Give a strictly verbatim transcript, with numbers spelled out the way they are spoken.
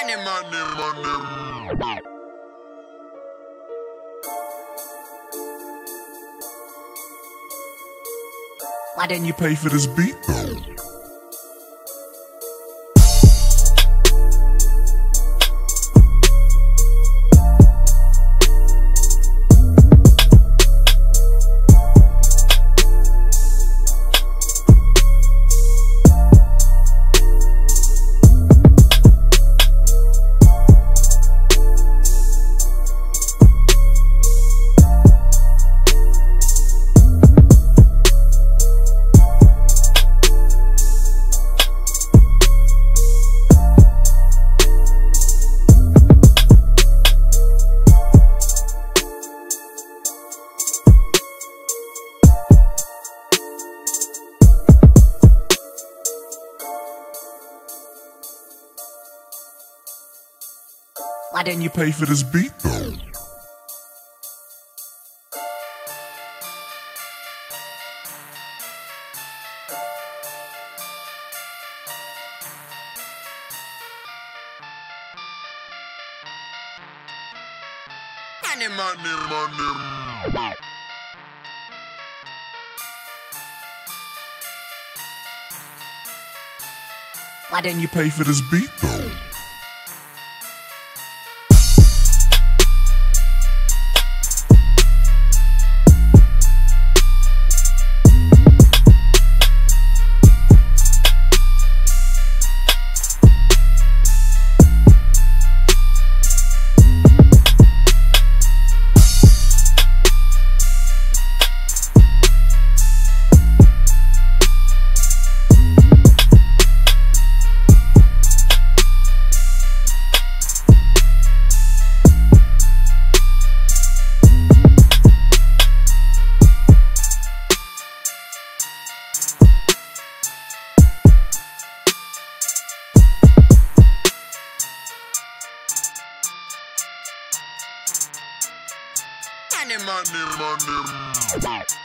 Money, money, money. Why didn't you pay for this beat though? Why didn't you pay for this beat though? Money, money, money. Why didn't you pay for this beat though? Money, money, money.